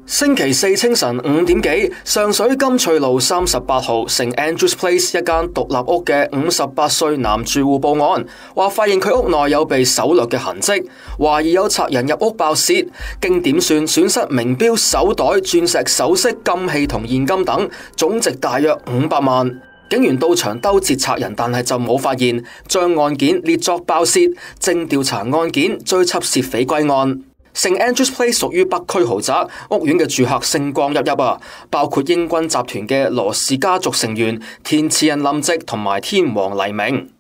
星期四清晨5點幾，上水金翠路38號St Andrews Place 一間獨立屋嘅58歲男住戶報案，話發現佢屋內有被搜掠嘅痕跡，懷疑有賊人入屋爆竊，經點算損失名錶、手袋、鑽石首飾、金器同現金等，總值大約500萬。警員到場兜截賊人，但係就冇發現，將案件列作爆竊，正調查案件，追緝竊匪歸案。St Andrews Place 屬於北區豪宅，屋苑嘅住客星光熠熠啊，包括英軍集團嘅羅氏家族成員、填詞人林夕同埋天王黎明。